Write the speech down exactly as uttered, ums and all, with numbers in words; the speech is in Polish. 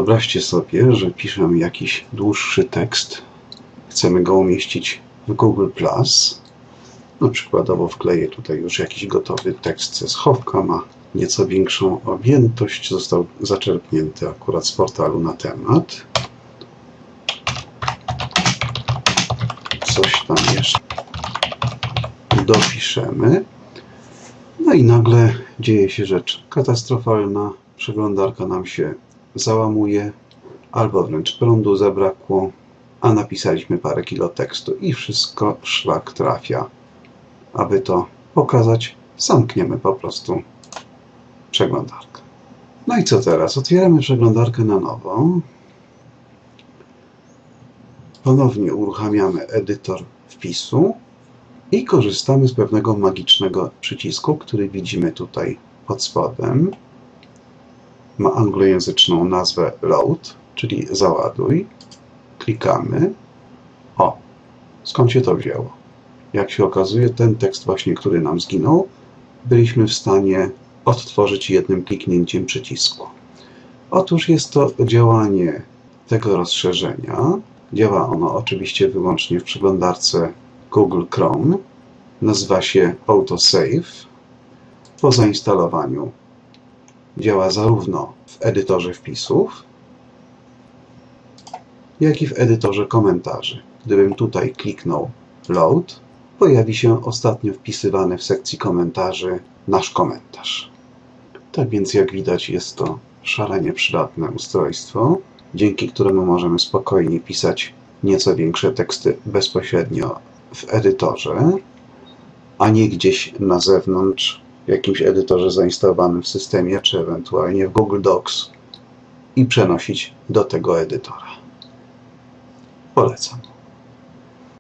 Wyobraźcie sobie, że piszemy jakiś dłuższy tekst. Chcemy go umieścić w Google plus. No, przykładowo wkleję tutaj już jakiś gotowy tekst ze schowka. Ma nieco większą objętość. Został zaczerpnięty akurat z portalu na temat. Coś tam jeszcze dopiszemy. No i nagle dzieje się rzecz katastrofalna. Przeglądarka nam się załamuje, albo wręcz prądu zabrakło, a napisaliśmy parę kilo tekstu i wszystko w szlak trafia. Aby to pokazać, zamkniemy po prostu przeglądarkę. No i co teraz? Otwieramy przeglądarkę na nowo. Ponownie uruchamiamy edytor wpisu i korzystamy z pewnego magicznego przycisku, który widzimy tutaj pod spodem. Ma anglojęzyczną nazwę Load, czyli załaduj. Klikamy. O, skąd się to wzięło? Jak się okazuje, ten tekst właśnie, który nam zginął, byliśmy w stanie odtworzyć jednym kliknięciem przycisku. Otóż jest to działanie tego rozszerzenia. Działa ono oczywiście wyłącznie w przeglądarce Google Chrome. Nazywa się Autosave. Po zainstalowaniu działa zarówno w edytorze wpisów, jak i w edytorze komentarzy. Gdybym tutaj kliknął Load, pojawi się ostatnio wpisywany w sekcji komentarzy nasz komentarz. Tak więc, jak widać, jest to szalenie przydatne ustrojstwo, dzięki któremu możemy spokojnie pisać nieco większe teksty bezpośrednio w edytorze, a nie gdzieś na zewnątrz, w jakimś edytorze zainstalowanym w systemie, czy ewentualnie w Google Docs i przenosić do tego edytora. Polecam.